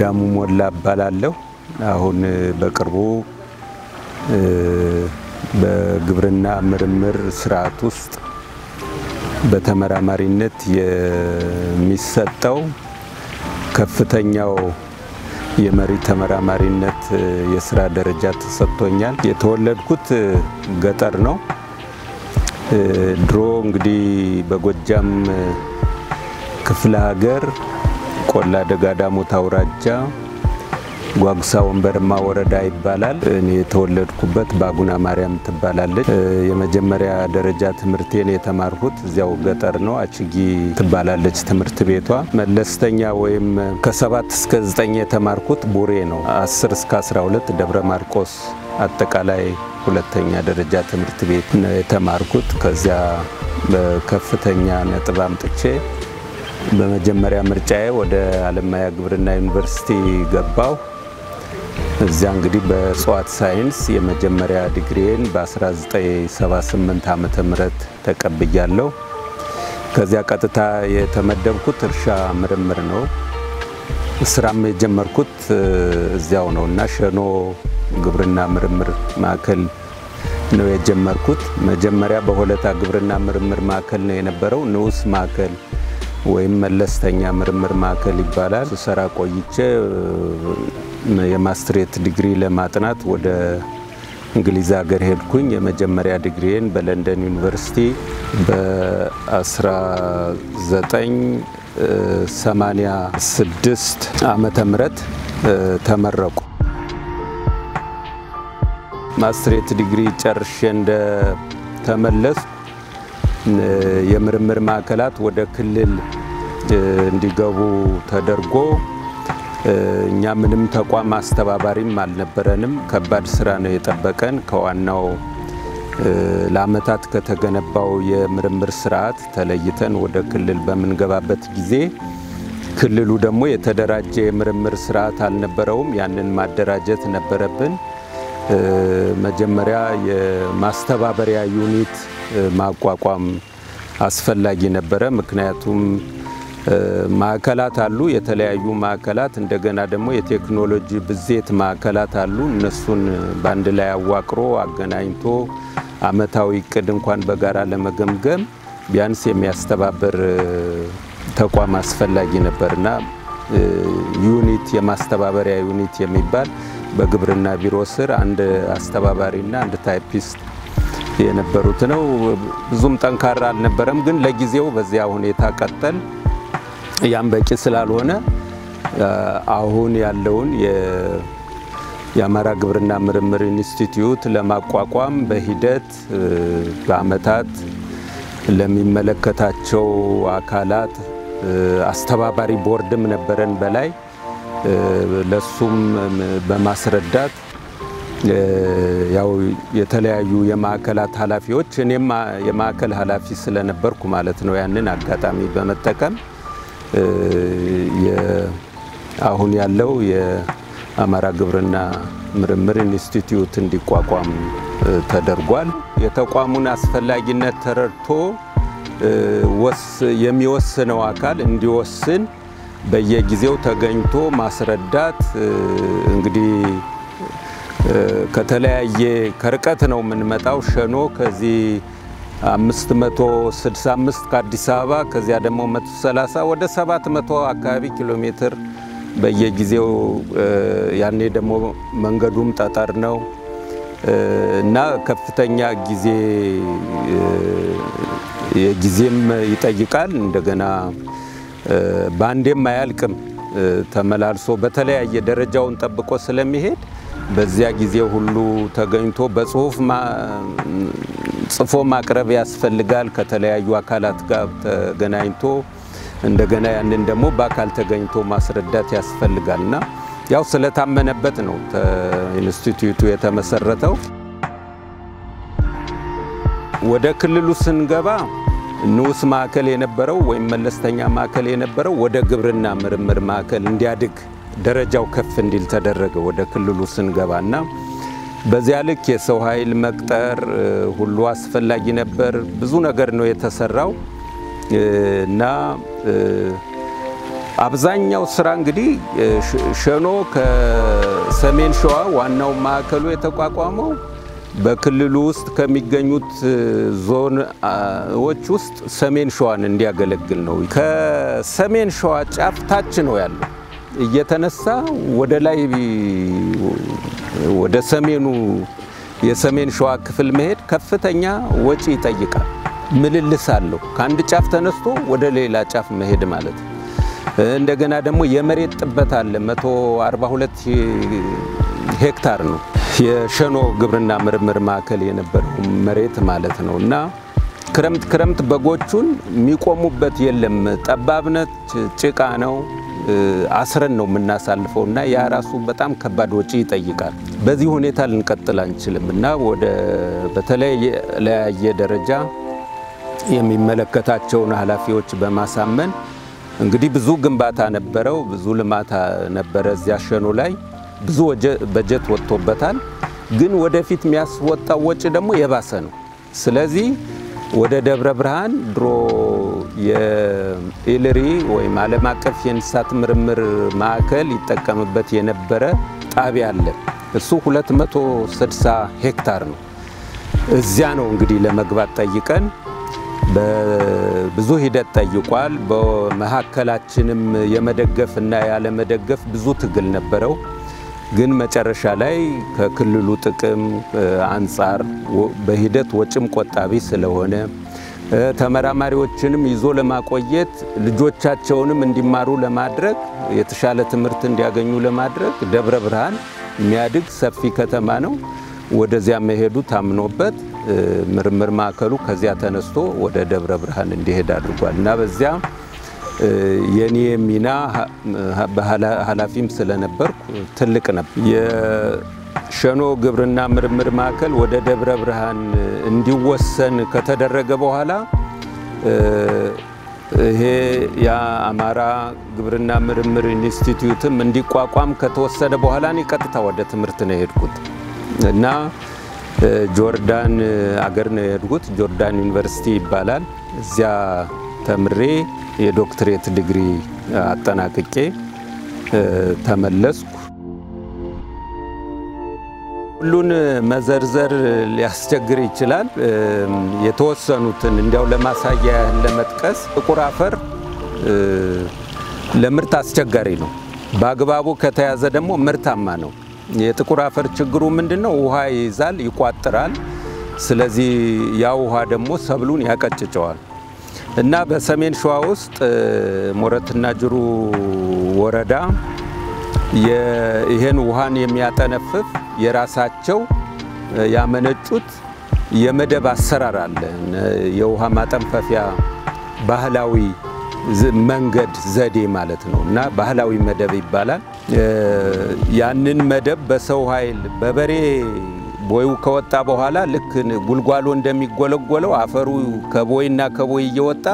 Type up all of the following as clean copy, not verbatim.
አዳሙ ሞላ እባላለሁ። አሁን በቅርቡ በግብርና ምርምር ስርዓት ውስጥ በተመራማሪነት የሚሰጠው ከፍተኛው የመሪ ተመራማሪነት የሥራ ደረጃ ተሰጥቶኛል። የተወለድኩት ገጠር ነው። ድሮ እንግዲህ በጎጃም ክፍለ ሀገር ቆላ ደጋ ዳሞት አውራጃ ጓጉሳ ወንበርማ ወረዳ ይባላል። እኔ የተወለድኩበት ባጉና ማርያም ትባላለች። የመጀመሪያ ደረጃ ትምህርቴን የተማርኩት እዚያው ገጠር ነው። አችጊ ትባላለች ትምህርት ቤቷ። መለስተኛ ወይም ከ7 እስከ 9 የተማርኩት ቡሬ ነው። 10 እስከ 12 ደብረ ማርቆስ አጠቃላይ ሁለተኛ ደረጃ ትምህርት ቤት ነው የተማርኩት። ከዚያ በከፍተኛ ነጥብ አምጥቼ በመጀመሪያ ምርጫዬ ወደ አለማያ ግብርና ዩኒቨርሲቲ ገባው። እዚያ እንግዲህ በእጽዋት ሳይንስ የመጀመሪያ ዲግሪዬን በ1978 ዓመተ ምህረት ተቀብያለሁ። ከዚያ ቀጥታ የተመደብኩት እርሻ ምርምር ነው። ስራም የጀመርኩት እዚያው ነውና ሸኖ ግብርና ምርምር ማዕከል ነው የጀመርኩት። መጀመሪያ በሆለታ ግብርና ምርምር ማዕከል ነው የነበረው። ንዑስ ማዕከል ወይም መለስተኛ ምርምር ማዕከል ይባላል። ስራ ቆይቼ የማስትሬት ዲግሪ ለማጥናት ወደ እንግሊዝ ሀገር ሄድኩኝ። የመጀመሪያ ዲግሪዬን በለንደን ዩኒቨርሲቲ በ1986 ዓመተ ምህረት ተመረቁ። ማስትሬት ዲግሪ ጨርሼ እንደተመለስኩ የምርምር ማዕከላት ወደ ክልል እንዲገቡ ተደርጎ እኛ ምንም ተቋም አስተባባሪም አልነበረንም። ከባድ ስራ ነው የጠበቀን። ከዋናው ለአመታት ከተገነባው የምርምር ስርዓት ተለይተን ወደ ክልል በምንገባበት ጊዜ ክልሉ ደግሞ የተደራጀ የምርምር ስርዓት አልነበረውም። ያንን ማደራጀት ነበረብን። መጀመሪያ የማስተባበሪያ ዩኒት ማቋቋም አስፈላጊ ነበረ። ምክንያቱም ማዕከላት አሉ፣ የተለያዩ ማዕከላት፣ እንደገና ደግሞ የቴክኖሎጂ ብዜት ማዕከላት አሉ። እነሱን በአንድ ላይ አዋቅሮ አገናኝቶ አመታዊ እቅድ እንኳን በጋራ ለመገምገም ቢያንስ የሚያስተባበር ተቋም አስፈላጊ ነበርና ዩኒት የማስተባበሪያ ዩኒት የሚባል በግብርና ቢሮ ስር አንድ አስተባባሪና አንድ ታይፒስት የነበሩት ነው። ብዙም ጠንካራ አልነበረም፣ ግን ለጊዜው በዚያ ሁኔታ ቀጠል። ያም በቂ ስላልሆነ አሁን ያለውን የአማራ ግብርና ምርምር ኢንስቲትዩት ለማቋቋም በሂደት በአመታት ለሚመለከታቸው አካላት አስተባባሪ ቦርድም ነበረን በላይ ለሱም በማስረዳት ያው የተለያዩ የማዕከላት ኃላፊዎች እኔም የማዕከል ኃላፊ ስለነበርኩ ማለት ነው ያንን አጋጣሚ በመጠቀም አሁን ያለው የአማራ ግብርና ምርምር ኢንስቲትዩት እንዲቋቋም ተደርጓል። የተቋሙን አስፈላጊነት ተረድቶ የሚወስነው አካል እንዲወስን በየጊዜው ተገኝቶ ማስረዳት። እንግዲህ ከተለያየ ከርቀት ነው የምንመጣው። ሸኖ ከዚህ 565 ከአዲስ አበባ ከዚያ ደግሞ 130 ወደ 700 አካባቢ ኪሎ ሜትር በየጊዜው ያኔ ደግሞ መንገዱም ጠጠር ነው እና ከፍተኛ የጊዜም ይጠይቃል። እንደገና ባንዴም አያልቅም። ተመላልሶ በተለያየ ደረጃውን ጠብቆ ስለሚሄድ በዚያ ጊዜ ሁሉ ተገኝቶ በጽሁፍ ጽፎ ማቅረብ ያስፈልጋል። ከተለያዩ አካላት ጋር ተገናኝቶ እንደገና ያንን ደግሞ በአካል ተገኝቶ ማስረዳት ያስፈልጋልና ያው ስለታመነበት ነው ኢንስቲትዩቱ የተመሰረተው። ወደ ክልሉ ስንገባ ንዑስ ማዕከል የነበረው ወይም መለስተኛ ማዕከል የነበረው ወደ ግብርና ምርምር ማዕከል እንዲያድግ ደረጃው ከፍ እንዲል ተደረገ ወደ ክልሉ ስንገባና በዚያ ልክ የሰው ኃይል መቅጠር ሁሉ አስፈላጊ ነበር። ብዙ ነገር ነው የተሰራው እና አብዛኛው ስራ እንግዲህ ሸኖ ከሰሜን ሸዋ ዋናው ማዕከሉ የተቋቋመው በክልሉ ውስጥ ከሚገኙት ዞኖች ውስጥ ሰሜን ሸዋን እንዲያገለግል ነው። ከሰሜን ሸዋ ጫፍ ታች ነው ያለው እየተነሳ ወደ ላይ ወደ ሰሜኑ የሰሜን ሸዋ ክፍል መሄድ ከፍተኛ ወጪ ይጠይቃል። ምልልስ አለው። ከአንድ ጫፍ ተነስቶ ወደ ሌላ ጫፍ መሄድ ማለት ነው። እንደገና ደግሞ የመሬት ጥበት አለ። 142 ሄክታር ነው የሸኖ ግብርና ምርምር ማዕከል የነበረው መሬት ማለት ነው። እና ክረምት በጎቹን የሚቆሙበት የለም። ጠባብነት ጭቃ ነው። አስረን ነው የምናሳልፈው እና ያ ራሱ በጣም ከባድ ወጪ ይጠይቃል። በዚህ ሁኔታ ልንቀጥል አንችልም እና ወደ በተለያየ ደረጃ የሚመለከታቸውን ኃላፊዎች በማሳመን እንግዲህ ብዙ ግንባታ ነበረው፣ ብዙ ልማት ነበረ እዚያ ሸኖ ላይ ብዙ በጀት ወጥቶበታል። ግን ወደፊት የሚያስወጣው ወጪ ደግሞ የባሰ ነው። ስለዚህ ወደ ደብረ ብርሃን ድሮ የኢልሪ ወይም ዓለም አቀፍ የእንስሳት ምርምር ማዕከል ይጠቀምበት የነበረ ጣቢያ አለ። እሱ 260 ሄክታር ነው። እዚያ ነው እንግዲህ ለመግባት ጠይቀን በብዙ ሂደት ጠይቋል። በመሐከላችንም የመደገፍና ያለ መደገፍ ብዙ ትግል ነበረው። ግን መጨረሻ ላይ ከክልሉ ጥቅም አንፃር በሂደት ወጭም ቆጣቢ ስለሆነ ተመራማሪዎችንም ይዞ ለማቆየት ልጆቻቸውንም እንዲማሩ ለማድረግ የተሻለ ትምህርት እንዲያገኙ ለማድረግ ደብረ ብርሃን የሚያድግ ሰፊ ከተማ ነው። ወደዚያ መሄዱ ታምኖበት ምርምር ማዕከሉ ከዚያ ተነስቶ ወደ ደብረ ብርሃን እንዲሄድ አድርጓል እና በዚያ የኔ ሚና ኃላፊም ስለነበርኩ ትልቅ ነበር። የሸኖ ግብርና ምርምር ማዕከል ወደ ደብረ ብርሃን እንዲወሰን ከተደረገ በኋላ ይሄ የአማራ ግብርና ምርምር ኢንስቲትዩትም እንዲቋቋም ከተወሰነ በኋላ እኔ ቀጥታ ወደ ትምህርት ነው የሄድኩት እና ጆርዳን አገር ነው የሄድኩት። ጆርዳን ዩኒቨርሲቲ ይባላል። እዚያ ተምሬ የዶክትሬት ዲግሪ አጠናቅቄ ተመለስኩ። ሁሉን መዘርዘር ሊያስቸግር ይችላል። የተወሰኑትን እንዲያው ለማሳያ ለመጥቀስ ጥቁር አፈር ለምርት አስቸጋሪ ነው። በአግባቡ ከተያዘ ደግሞ ምርታማ ነው። የጥቁር አፈር ችግሩ ምንድነው? ውሃ ይይዛል፣ ይቋጥራል። ስለዚህ ያ ውሃ ደግሞ ሰብሉን ያቀጭጨዋል እና በሰሜን ሸዋ ውስጥ ሞረትና ጅሩ ወረዳ ይሄን ውሃን የሚያጠነፍፍ የራሳቸው ያመነጩት የመደብ አሰራር አለ። የውሃ ማጠንፈፊያ ባህላዊ መንገድ ዘዴ ማለት ነው እና ባህላዊ መደብ ይባላል። ያንን መደብ በሰው ኃይል በበሬ ቦዩ ከወጣ በኋላ ልክ ጉልጓሎ እንደሚጎለጎለው አፈሩ ከቦይና ከቦይ እየወጣ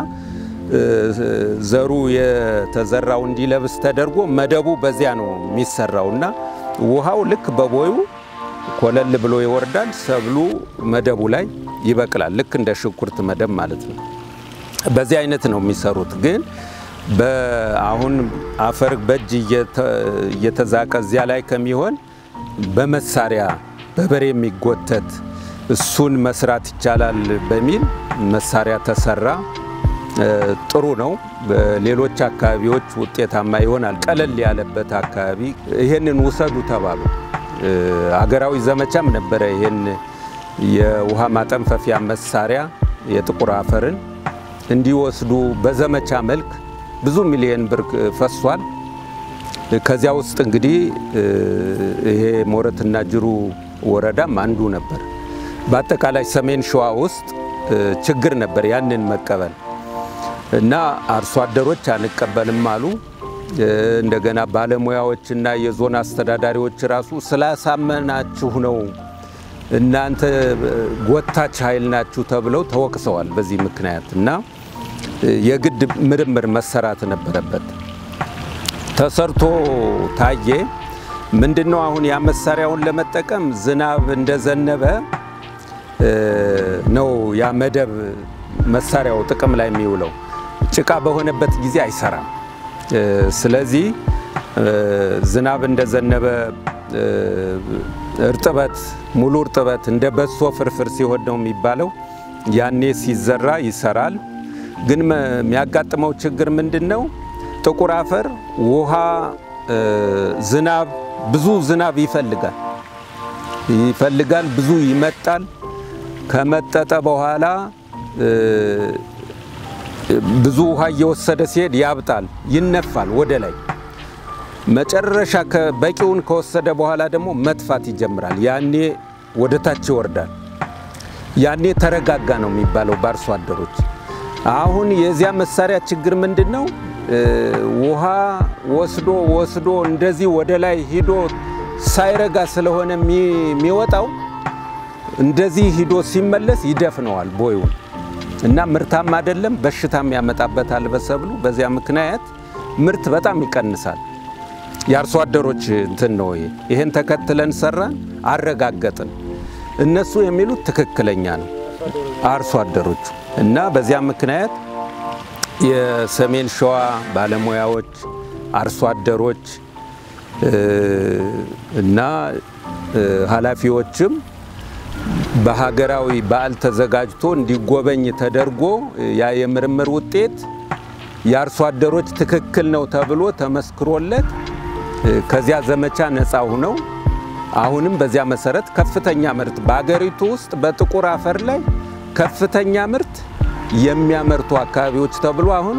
ዘሩ የተዘራው እንዲለብስ ተደርጎ መደቡ በዚያ ነው የሚሰራውና ውሃው ልክ በቦዩ ኮለል ብሎ ይወርዳል። ሰብሉ መደቡ ላይ ይበቅላል። ልክ እንደ ሽንኩርት መደብ ማለት ነው። በዚህ አይነት ነው የሚሰሩት። ግን አሁን አፈር በእጅ እየተዛቀ እዚያ ላይ ከሚሆን በመሳሪያ በበሬ የሚጎተት እሱን መስራት ይቻላል በሚል መሳሪያ ተሰራ። ጥሩ ነው። በሌሎች አካባቢዎች ውጤታማ ይሆናል። ቀለል ያለበት አካባቢ ይሄንን ውሰዱ ተባሉ። ሀገራዊ ዘመቻም ነበረ። ይሄን የውሃ ማጠንፈፊያ መሳሪያ የጥቁር አፈርን እንዲወስዱ በዘመቻ መልክ ብዙ ሚሊዮን ብር ፈሷል። ከዚያ ውስጥ እንግዲህ ይሄ ሞረትና ጅሩ ወረዳም አንዱ ነበር። በአጠቃላይ ሰሜን ሸዋ ውስጥ ችግር ነበር ያንን መቀበል እና አርሶ አደሮች አንቀበልም አሉ። እንደገና ባለሙያዎችና የዞን አስተዳዳሪዎች ራሱ ስላሳመናችሁ ነው እናንተ ጎታች ኃይል ናችሁ ተብለው ተወቅሰዋል። በዚህ ምክንያት እና የግድ ምርምር መሰራት ነበረበት። ተሰርቶ ታየ። ምንድነው አሁን ያ መሳሪያውን ለመጠቀም ዝናብ እንደዘነበ ነው ያ መደብ መሳሪያው ጥቅም ላይ የሚውለው። ጭቃ በሆነበት ጊዜ አይሰራም። ስለዚህ ዝናብ እንደዘነበ እርጥበት ሙሉ እርጥበት እንደ በሶ ፍርፍር ሲሆን ነው የሚባለው ያኔ ሲዘራ ይሰራል ግን የሚያጋጥመው ችግር ምንድነው ጥቁር አፈር ውሃ ዝናብ ብዙ ዝናብ ይፈልጋል ብዙ ይመጣል ከመጠጠ በኋላ ብዙ ውሃ እየወሰደ ሲሄድ ያብጣል ይነፋል ወደ ላይ መጨረሻ በቂውን ከወሰደ በኋላ ደግሞ መጥፋት ይጀምራል ያኔ ወደ ታች ይወርዳል ያኔ ተረጋጋ ነው የሚባለው ባርሶ አደሮች አሁን የዚያ መሳሪያ ችግር ምንድነው ውሃ ወስዶ እንደዚህ ወደ ላይ ሂዶ ሳይረጋ ስለሆነ የሚወጣው እንደዚህ ሂዶ ሲመለስ ይደፍነዋል ቦዩን እና ምርታማ አይደለም በሽታም ያመጣበታል በሰብሉ በዚያ ምክንያት ምርት በጣም ይቀንሳል ያርሶ አደሮች እንትን ነው ይሄን ተከትለን ሰራን አረጋገጥን እነሱ የሚሉት ትክክለኛ ነው አርሶ አደሮች እና በዚያ ምክንያት የሰሜን ሸዋ ባለሙያዎች አርሶ አደሮች እና ኃላፊዎችም በሀገራዊ በዓል ተዘጋጅቶ እንዲጎበኝ ተደርጎ ያ የምርምር ውጤት ያርሶ አደሮች ትክክል ነው ተብሎ ተመስክሮለት ከዚያ ዘመቻ ነፃ ሆነው አሁንም በዚያ መሰረት ከፍተኛ ምርት በአገሪቱ ውስጥ በጥቁር አፈር ላይ ከፍተኛ ምርት የሚያመርቱ አካባቢዎች ተብሎ አሁን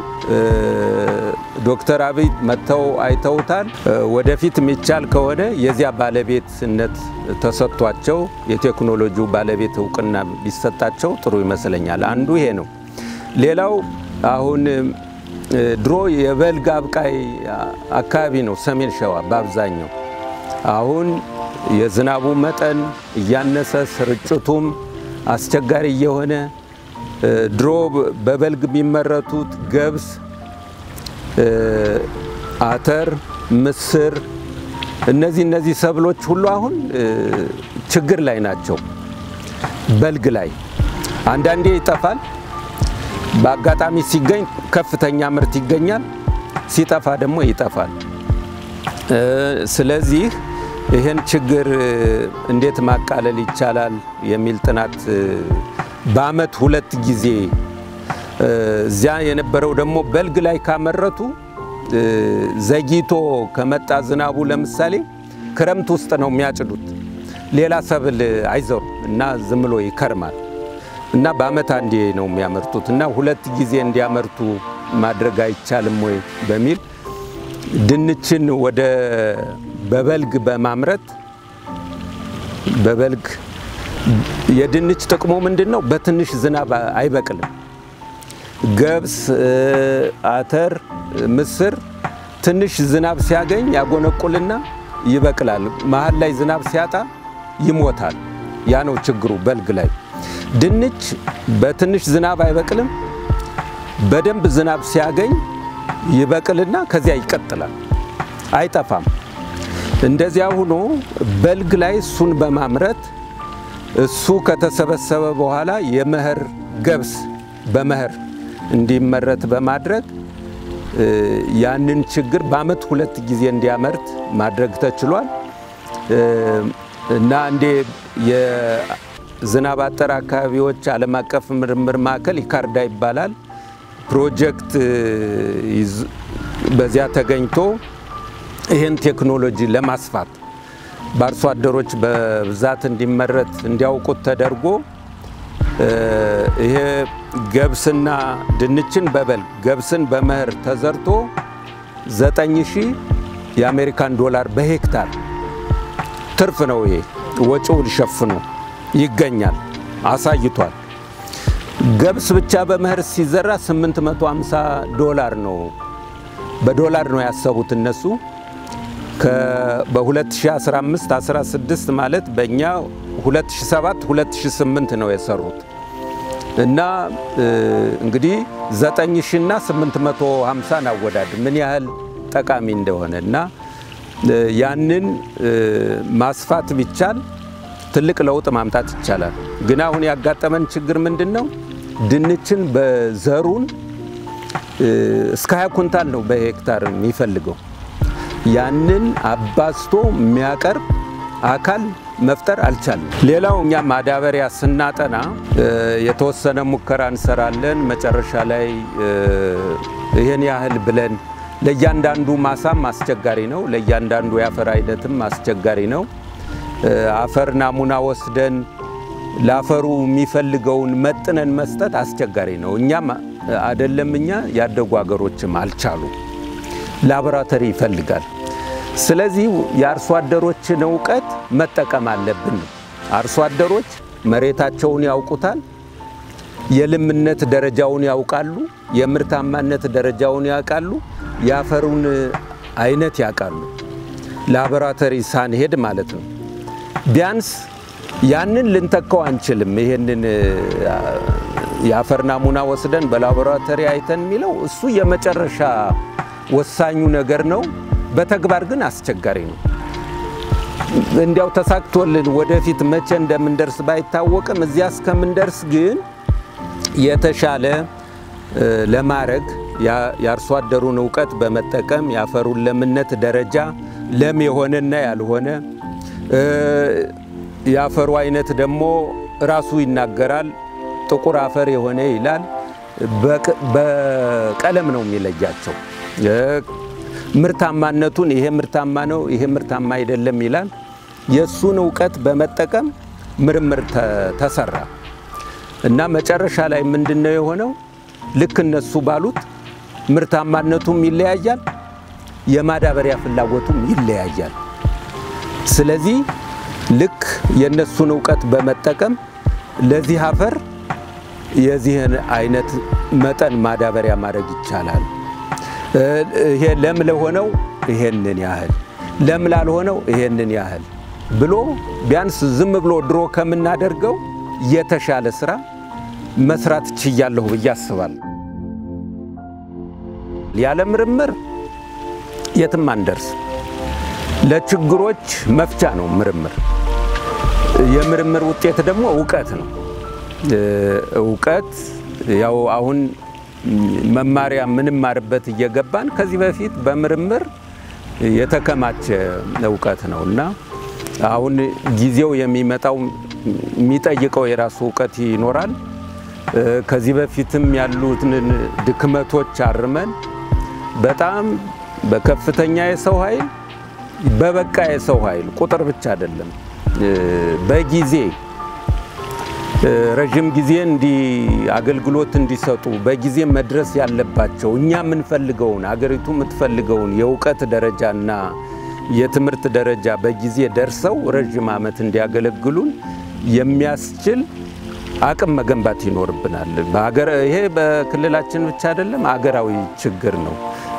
ዶክተር አብይ መተው አይተውታል ወደፊት የሚቻል ከሆነ የዚያ ባለቤትነት ተሰጥቷቸው የቴክኖሎጂው ባለቤት ዕውቅና ቢሰጣቸው ጥሩ ይመስለኛል አንዱ ይሄ ነው ሌላው አሁን ድሮ የበልግ አብቃይ አካባቢ ነው ሰሜን ሸዋ በአብዛኛው አሁን የዝናቡ መጠን እያነሰ ስርጭቱም አስቸጋሪ የሆነ ድሮ በበልግ የሚመረቱት ገብስ አተር ምስር እነዚህ ሰብሎች ሁሉ አሁን ችግር ላይ ናቸው በልግ ላይ አንዳንዴ ይጠፋል በአጋጣሚ ሲገኝ ከፍተኛ ምርት ይገኛል ሲጠፋ ደግሞ ይጠፋል ስለዚህ ይሄን ችግር እንዴት ማቃለል ይቻላል የሚል ጥናት በአመት 2 ጊዜ እዚያ የነበረው ደግሞ በልግ ላይ ካመረቱ ዘግይቶ ከመጣ ዝናቡ ለምሳሌ ክረምት ውስጥ ነው የሚያጭዱት ሌላ ሰብል አይዘሩ እና ዝም ብሎ ይከርማል እና በአመት አንዴ ነው የሚያመርቱት እና 2 ጊዜ እንዲያመርቱ ማድረግ አይቻልም ወይ በሚል ድንችን ወደ በበልግ በማምረት በበልግ የድንች ጥቅሙ ምንድነው በትንሽ ዝናብ አይበቅልም ገብስ አተር ምስር ትንሽ ዝናብ ሲያገኝ ያጎነቁልና ይበቅላል መሃል ላይ ዝናብ ሲያጣ ይሞታል ያ ነው ችግሩ በልግ ላይ ድንች በትንሽ ዝናብ አይበቅልም በደንብ ዝናብ ሲያገኝ ይበቅልና ከዚያ ይቀጥላል አይጠፋም እንደዚያ ሆኖ በልግ ላይ ሱን በማምረት እሱ ከተሰበሰበ በኋላ የመኸር ገብስ በመኸር እንዲመረት በማድረግ ያንን ችግር በአመት 2 ጊዜ እንዲያመርት ማድረግ ተችሏል እና እንደ የዝናብ አጠር አካባቢዎች ዓለም አቀፍ ምርምር ማዕከል ይካርዳ ይባላል ፕሮጀክት በዚያ ተገኝቶ ይሄን ቴክኖሎጂ ለማስፋት ባርሶ አደሮች በብዛት እንዲመረት እንዲያውቁት ተደርጎ ይሄ ገብስና ድንችን በበልግ ገብስን በመኸር ተዘርቶ 9000 የአሜሪካን ዶላር በሄክታር ትርፍ ነው ይሄ ወጪውን ሸፍኖ ይገኛል አሳይቷል ገብስ ብቻ በመኸር ሲዘራ 850 ዶላር ነው በዶላር ነው ያሰቡት እነሱ በ2015 16 ማለት በእኛ 2007 2008 ነው የሰሩት እና እንግዲህ 9000 እና 850 አወዳድ ምን ያህል ጠቃሚ እንደሆነ እና ያንን ማስፋት ቢቻል ትልቅ ለውጥ ማምጣት ይቻላል ግን አሁን ያጋጠመን ችግር ምንድነው ድንችን በዘሩን እስከ 20 ኩንታል ነው በሄክታር የሚፈልገው ያንን አባስቶ የሚያቀርብ አካል መፍጠር አልቻለም ሌላው እኛ ማዳበሪያ ስናጠና የተወሰነ ሙከራ እንሰራለን መጨረሻ ላይ ይሄን ያህል ብለን ለእያንዳንዱ ማሳም አስቸጋሪ ነው ለእያንዳንዱ ያፈር አይነትም አስቸጋሪ ነው አፈር ናሙና ወስደን ላፈሩ የሚፈልገውን መጥነን መስጠት አስቸጋሪ ነው እኛም አይደለምኛ ያደጉ አገሮችም አልቻሉ ላቦራቶሪ ይፈልጋል ስለዚህ ያርሶ አደሮችን ዕውቀት መጠቀም አለብን አርሶ አደሮች መሬታቸውን ያውቁታል የልምነት ደረጃውን ያውቃሉ የምርታማነት ደረጃውን ያውቃሉ ያፈሩን አይነት ያውቃሉ ላቦራቶሪ ሳንሄድ ማለት ነው ቢያንስ ያንን ልንተካው አንችልም ይሄንን ያፈር ናሙና ወስደን በላቦራቶሪ አይተን ሚለው እሱ የመጨረሻ ወሳኙ ነገር ነው በተግባር ግን አስቸጋሪ ነው እንዲያው ተሳክቶልን ወደፊት መቼ እንደምንደርስ ባይታወቅም እዚያ እስከምንደርስ ግን የተሻለ ለማረግ ያርሶ አደሩን ዕውቀት በመጠቀም ያፈሩን ለምነት ደረጃ ለም የሆነና ያልሆነ ያፈሩ አይነት ደግሞ ራሱ ይናገራል ጥቁር አፈር የሆነ ይላል በቀለም ነው የሚለያቸው ምርታማነቱን ይሄ ምርታማ ነው ይሄ ምርታማ አይደለም ይላል የሱን ዕውቀት በመጠቀም ምርምር ተሰራ እና መጨረሻ ላይ ምንድነው የሆነው ልክ እነሱ ባሉት ምርታማነቱም ይለያያል የማዳበሪያ ፍላጎቱም ይለያያል ስለዚህ ልክ የነሱን ዕውቀት በመጠቀም ለዚህ አፈር የዚህን አይነት መጠን ማዳበሪያ ማድረግ ይቻላል ይሄ ለም ለሆነው ይሄንን ያህል ለም ላልሆነው ይሄንን ያህል ብሎ ቢያንስ ዝም ብሎ ድሮ ከምናደርገው የተሻለ ስራ መስራት ይችላልሁ በያስባል ያለ ምርምር የትም አንደርስ ለችግሮች መፍቻ ነው ምርምር የምርምር ውጤት ደግሞ ዕውቀት ነው ዕውቀት ያው አሁን መማሪያ ምንም ማርበት እየገባን ከዚህ በፊት በምርምር የተከማቸ ዕውቀት ነውና አሁን ጊዜው የሚመጣው የሚጠይቀው የራሱ ዕውቀት ይኖራል ከዚህ በፊትም ያሉትን ድክመቶች አርመን በጣም በከፍተኛ የሰው ኃይል በበቃ የሰው ኃይል ቁጥር ብቻ አይደለም በጊዜ ረጅም ጊዜ እንዲ አገልግሎት እንዲሰጡ በጊዜ መድረስ ያለባቸው እኛ ምን ፈልገውን አገሪቱ ምትፈልገውን የዕውቀት ደረጃና የትምርት ደረጃ በጊዜ ደርሰው ረጅም ዓመት እንዲያገለግሉን የሚያስችል አቅም መገንባት ይኖርብናል በአገር ይሄ በክልላችን ብቻ አይደለም አገራዊ ችግር ነው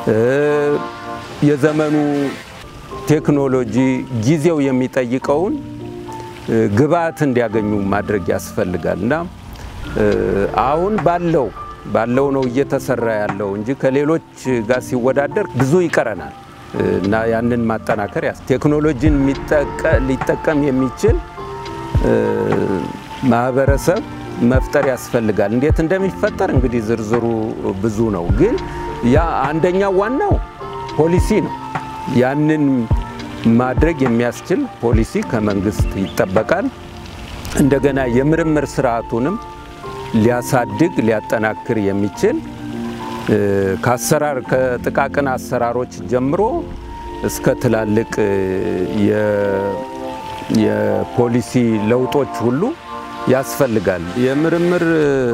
የዘመኑ ቴክኖሎጂ ጊዜው የሚጠይቀውን ግብአት እንዲያገኙ ማድረግ ያስፈልጋልና አሁን ባለው ነው እየተሰራ ያለው እንጂ ከሌሎች ጋር ሲወዳደር ብዙ ይቀረናል እና ያንን ማጠናከር ቴክኖሎጂን ሊጠቀም የሚችል ማህበረሰብ መፍጠር ያስፈልጋል እንዴት እንደሚፈጠር እንግዲህ ዝርዝሩ ብዙ ነው ግን ያ አንደኛው ዋናው ፖሊሲ ነው ያንን ማድረግ የሚያስችል ፖሊሲ ከመንግስት ይጠበቃል እንደገና የምርምር ስርዓቱንም ሊያሳድግ ሊያጠናክር የሚችል ከአሰራር ከጥቃቅን አሰራሮች ጀምሮ እስከ ትላልቅ የፖሊሲ ለውጦች ሁሉ ያስፈልጋል የምርምር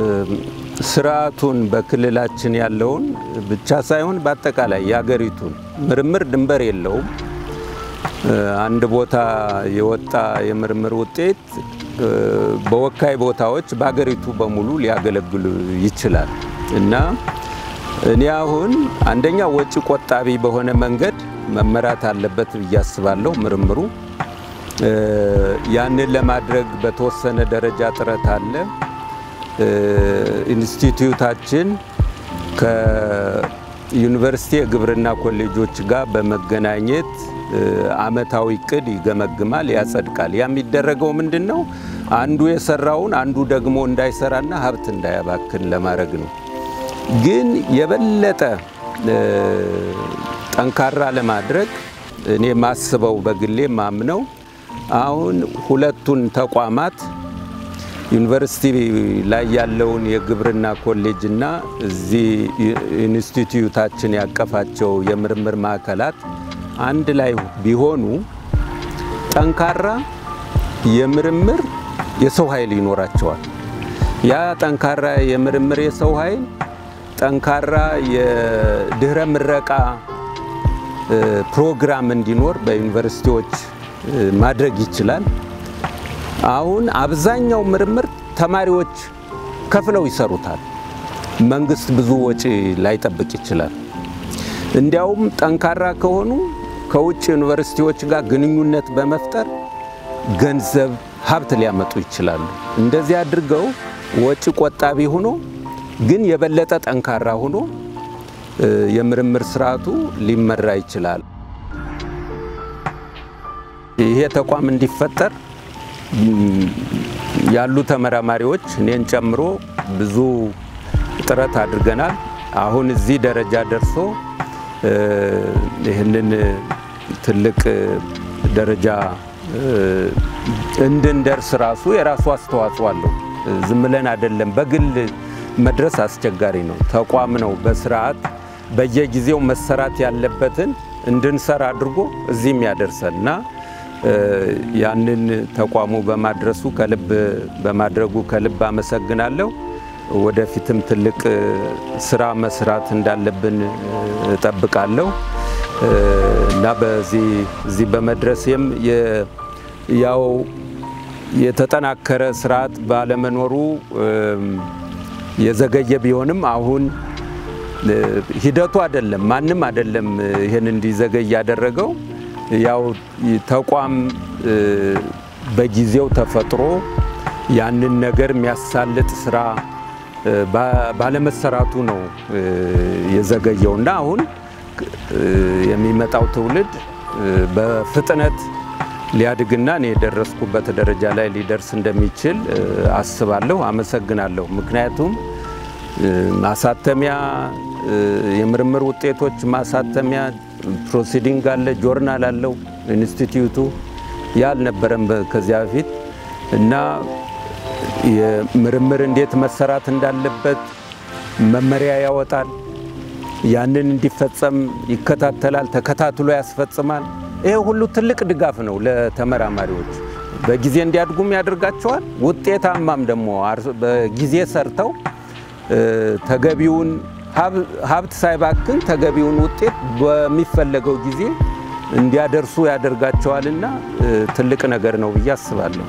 ስርዓቱን በክልላችን ያለውን ብቻ ሳይሆን በአጠቃላይ ያገሪቱን ምርምር ድንበር የለውም አንድ ቦታ የወጣ የምርምር ውጤት በወካይ ቦታዎች ባገሪቱ በሙሉ ሊያገለግሉ ይችላል እና እኔ አሁን አንደኛ ወጪ ቆጣቢ በሆነ መንገድ መመራት አለበት ያስባለሁ ምርምሩ ያንን ለማድረግ በተወሰነ ደረጃ ጥረት አለ ኢንስቲትዩታችን ከዩኒቨርሲቲ የግብርና ኮሌጆች ጋር በመገናኘት አመታዊ ቅድ ይገመግማል ያጸድቃል የሚደረገው ምንድነው አንዱ የሰራውን አንዱ ደግሞ እንዳይሰራና ሀብት እንዳያባክን ለማድረግ ነው ግን የበለጠ ጠንካራ ለማድረግ እኔ ማስበው በግሌ ማምነው አሁን ሁለቱን ተቋማት ዩኒቨርሲቲ ላይ ያለውን የግብርና ኮሌጅ እና እዚህ ኢንስቲትዩታችን ያቀፋቸው የምርምር ማዕከላት አንድ ላይ ቢሆኑ ጠንካራ የምርምር የሰው ኃይል ይኖራቸዋል። ያ ጠንካራ የምርምር የሰው ኃይል ጠንካራ የድህረ ምረቃ ፕሮግራም እንዲኖር በዩኒቨርሲቲዎች ማድረግ ይችላል። አሁን አብዛኛው ምርምር ተማሪዎች ከፍለው ይሰሩታል። መንግስት ብዙ ወጪ ላይጠብቅ ይችላል። እንዲያውም ጠንካራ ከሆኑ ከውጭ ዩኒቨርሲቲዎች ጋር ግንኙነት በመፍጠር ገንዘብ ሀብት ሊያመጡ ይችላሉ። እንደዚህ አድርገው ወጪ ቆጣቢ ሆኖ ግን የበለጠ ጠንካራ ሆኖ የምርምር ስርዓቱ ሊመራ ይችላል። ይሄ ተቋም እንዲፈጠር ያሉ ተመራማሪዎች እኔን ጨምሮ ብዙ ጥረት አድርገናል። አሁን እዚህ ደረጃ ደርሶ ይህንን ትልቅ ደረጃ እንድንደርስ ራሱ የራሱ አስተዋጽኦ አለው። ዝም ብለን አይደለም። በግል መድረስ አስቸጋሪ ነው። ተቋም ነው በስርዓት በየጊዜው መሰራት ያለበትን እንድንሰራ አድርጎ እዚህም ያደርሰና ያንን ተቋሙ በማድረሱ በማድረጉ ከልብ አመሰግናለሁ። ወደፊትም ትልቅ ስራ መስራት እንዳለብን እጠብቃለሁ እና በዚህ በመድረስም ያው የተጠናከረ ስርዓት ባለመኖሩ የዘገየ ቢሆንም አሁን ሂደቱ አይደለም ማንም አይደለም ይሄን እንዲዘገይ ያደረገው ያው ተቋም በጊዜው ተፈጥሮ ያንን ነገር የሚያሳልጥ ስራ ባለመሰራቱ ነው የዘገየውና አሁን የሚመጣው ትውልድ በፍጥነት ሊያድግና እኔ የደረስኩበት ደረጃ ላይ ሊደርስ እንደሚችል አስባለሁ። አመሰግናለሁ። ምክንያቱም ማሳተሚያ የምርምር ውጤቶች ማሳተሚያ ፕሮሲዲንግ አለ፣ ጆርናል አለው ኢንስቲትዩቱ ያልነበረም ከዚያ በፊት እና የምርምር እንዴት መሰራት እንዳለበት መመሪያ ያወጣል። ያንን እንዲፈጸም ይከታተላል፣ ተከታትሎ ያስፈጽማል። ይሄ ሁሉ ትልቅ ድጋፍ ነው ለተመራማሪዎች። በጊዜ እንዲያድጉም ያደርጋቸዋል። ውጤታማም ደግሞ በጊዜ ሰርተው ተገቢውን ሀብት ሳይባክን ተገቢውን ውጤት በሚፈለገው ጊዜ እንዲያደርሱ ያደርጋቸዋልና ትልቅ ነገር ነው ብዬ አስባለሁ።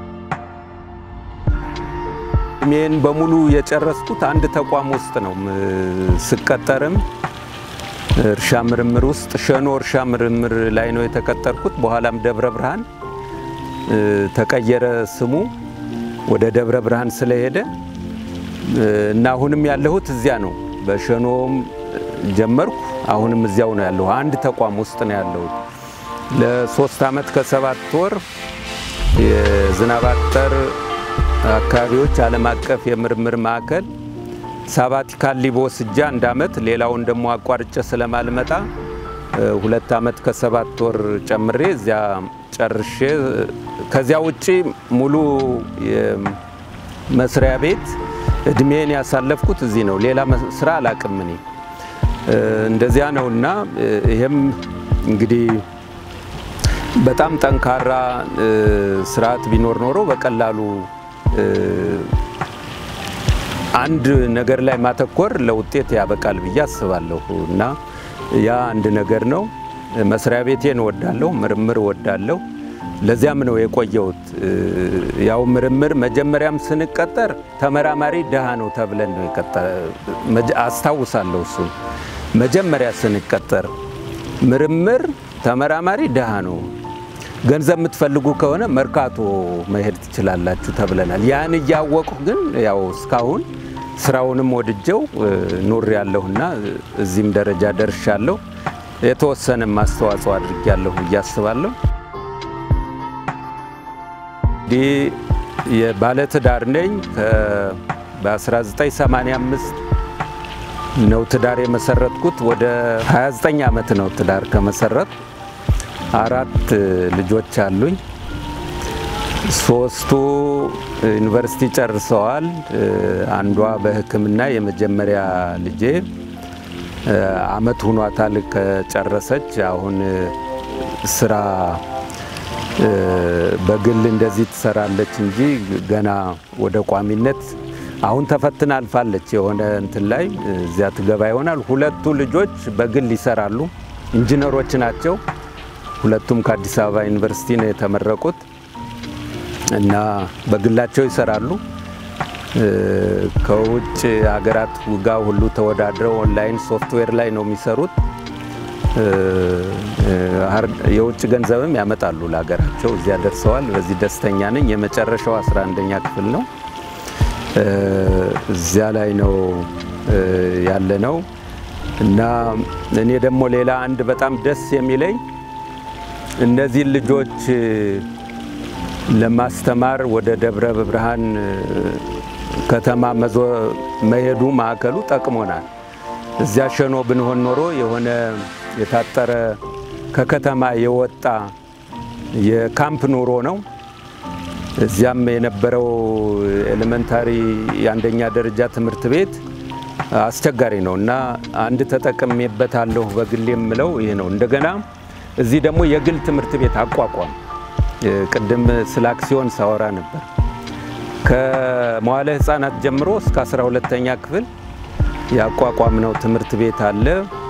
ምን በሙሉ የጨረስኩት አንድ ተቋም ውስጥ ነው። ስቀጠርም እርሻ ምርምር ውስጥ ሸኖ እርሻ ምርምር ላይ ነው የተቀጠርኩት። በኋላም ደብረ ብርሃን ተቀየረ ስሙ ወደ ደብረ ብርሃን ስለሄደ እና አሁንም ያለሁት እዚያ ነው። በሸኖም ጀመርኩ፣ አሁንም እዚያው ነው ያለው። አንድ ተቋም ውስጥ ነው ያለው። ለ3 አመት ከ7 ወር የዝናብ አጠር አካባቢዎች ዓለም አቀፍ የምርምር ማዕከል ሳባቲካል ሊቭ ወስጄ 1 አመት ሌላውን ደግሞ አቋርጬ ስለማልመጣ 2 አመት ከ7 ወር ጨምሬ እዚያ ጨርሼ ከዚያ ውጪ ሙሉ መስሪያ ቤት እድሜን ያሳለፍኩት እዚህ ነው። ሌላ ስራ አላቅም እኔ እንደዚያ ነውና ይሄም እንግዲህ በጣም ጠንካራ ስርዓት ቢኖር ኖሮ በቀላሉ አንድ ነገር ላይ ማተኮር ለውጤት ያበቃል ብዬ አስባለሁ እና ያ አንድ ነገር ነው። መስሪያ ቤቴን ወዳለሁ፣ ምርምር ወዳለሁ። ለዚያም ነው የቆየሁት። ያው ምርምር መጀመሪያም ስንቀጠር ተመራማሪ ደሃ ነው ተብለን ነው አስታውሳለሁ። እሱ መጀመሪያ ስንቀጠር ምርምር ተመራማሪ ደሃ ነው፣ ገንዘብ የምትፈልጉ ከሆነ መርካቶ መሄድ ትችላላችሁ ተብለናል። ያን እያወቁ ግን ያው እስካሁን ስራውንም ወድጀው ኑር ያለሁና እዚህም ደረጃ ደርሻለሁ። የተወሰነ ማስተዋጽኦ አድርጌያለሁ እያስባለሁ። የባለትዳር ነኝ። በ1985 ነው ትዳር የመሰረትኩት። ወደ 29 ዓመት ነው ትዳር ከመሰረት። 4 ልጆች አሉኝ። 3ቱ ዩኒቨርሲቲ ጨርሰዋል። አንዷ በሕክምና የመጀመሪያ ልጄ አመት ሆኗታል ከጨረሰች። አሁን ስራ በግል እንደዚህ ትሰራለች እንጂ ገና ወደ ቋሚነት አሁን ተፈትና አልፋለች። የሆነ እንትን ላይ እዚያ ትገባ ይሆናል። 2ቱ ልጆች በግል ይሰራሉ፣ ኢንጂነሮች ናቸው። 2ቱም ከአዲስ አበባ ዩኒቨርሲቲ ነው የተመረቁት እና በግላቸው ይሰራሉ። ከውጭ ሀገራት ጋር ሁሉ ተወዳድረው ኦንላይን ሶፍትዌር ላይ ነው የሚሰሩት። የውጭ ገንዘብም ያመጣሉ ለሀገራቸው። እዚያ ደርሰዋል። በዚህ ደስተኛ ነኝ። የመጨረሻው 11ኛ ክፍል ነው። እዚያ ላይ ነው ያለ ነው እና እኔ ደግሞ ሌላ አንድ በጣም ደስ የሚለኝ እነዚህ ልጆች ለማስተማር ወደ ደብረ ብርሃን ከተማ መሄዱ ማዕከሉ ጠቅሞናል። እዚያ ሸኖ ብንሆን ኖሮ የሆነ የታጠረ ከከተማ የወጣ የካምፕ ኑሮ ነው። እዚያም የነበረው ኤሌመንታሪ የአንደኛ ደረጃ ትምህርት ቤት አስቸጋሪ ነው እና አንድ ተጠቅሜበታለሁ በግል የምለው ይሄ ነው። እንደገና እዚህ ደግሞ የግል ትምህርት ቤት አቋቋም። ቅድም ስለ አክሲዮን ሳወራ ነበር። ከመዋለ ህፃናት ጀምሮ እስከ 12ኛ ክፍል ያቋቋምነው ትምህርት ቤት አለ።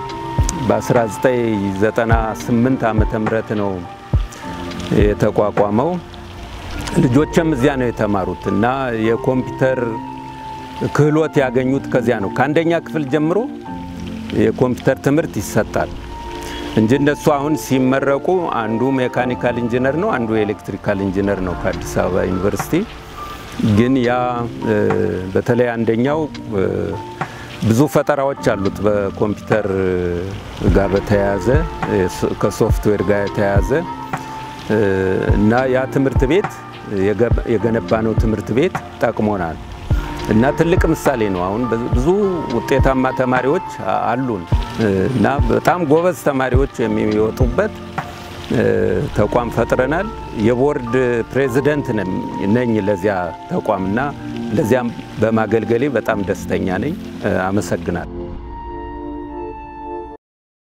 በ1998 ዓመተ ምህረት ነው የተቋቋመው። ልጆችም እዚያ ነው የተማሩት እና የኮምፒውተር ክህሎት ያገኙት ከዚያ ነው። ከአንደኛ ክፍል ጀምሮ የኮምፒውተር ትምህርት ይሰጣል እንጂ እነሱ አሁን ሲመረቁ አንዱ ሜካኒካል ኢንጂነር ነው፣ አንዱ ኤሌክትሪካል ኢንጂነር ነው ከአዲስ አበባ ዩኒቨርሲቲ። ግን ያ በተለይ አንደኛው ብዙ ፈጠራዎች አሉት በኮምፒውተር ጋር በተያያዘ ከሶፍትዌር ጋር የተያያዘ እና ያ ትምህርት ቤት የገነባነው ትምህርት ቤት ጠቅሞናል እና ትልቅ ምሳሌ ነው። አሁን ብዙ ውጤታማ ተማሪዎች አሉን እና በጣም ጎበዝ ተማሪዎች የሚወጡበት ተቋም ፈጥረናል። የቦርድ ፕሬዝዳንት ነኝ ለዚያ ተቋምና ለዚያም በማገልገሌ በጣም ደስተኛ ነኝ። አመሰግናለሁ።